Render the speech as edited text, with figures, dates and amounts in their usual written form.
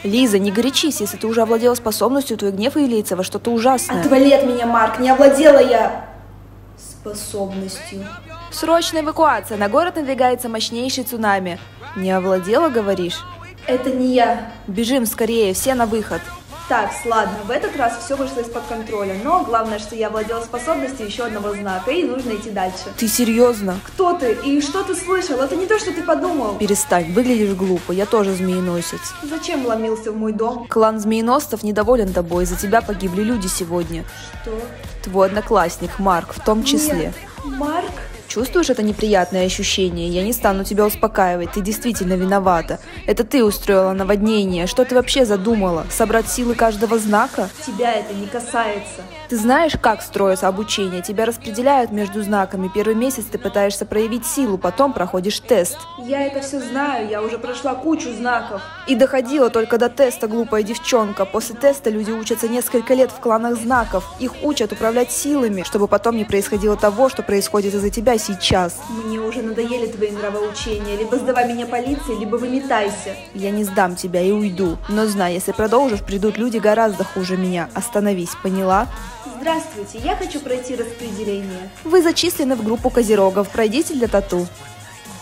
Лиза, не горячись, если ты уже овладела способностью, твой гнев выльется во что-то ужасное. Отвали от меня, Марк, не овладела я способностью. Срочная эвакуация, на город надвигается мощнейший цунами. Не овладела, говоришь? Это не я. Бежим скорее, все на выход. Так, ладно, в этот раз все вышло из-под контроля, но главное, что я владела способностью еще одного знака, и нужно идти дальше. Ты серьезно? Кто ты? И что ты слышал? Это не то, что ты подумал. Перестань, выглядишь глупо, я тоже змееносец. Зачем вломился в мой дом? Клан змееносцев недоволен тобой, из-за тебя погибли люди сегодня. Что? Твой одноклассник, Марк, в том числе. Нет. Марк? Чувствуешь это неприятное ощущение? Я не стану тебя успокаивать, ты действительно виновата. Это ты устроила наводнение. Что ты вообще задумала? Собрать силы каждого знака? Тебя это не касается. Ты знаешь, как строится обучение? Тебя распределяют между знаками. Первый месяц ты пытаешься проявить силу, потом проходишь тест. Я это все знаю, я уже прошла кучу знаков. И доходила только до теста, глупая девчонка. После теста люди учатся несколько лет в кланах знаков. Их учат управлять силами, чтобы потом не происходило того, что происходит из-за тебя сейчас. Мне уже надоели твои нравоучения. Либо сдавай меня полиции, либо выметайся. Я не сдам тебя и уйду. Но знай, если продолжишь, придут люди гораздо хуже меня. Остановись, поняла? Здравствуйте, я хочу пройти распределение. Вы зачислены в группу козерогов. Пройдите для тату.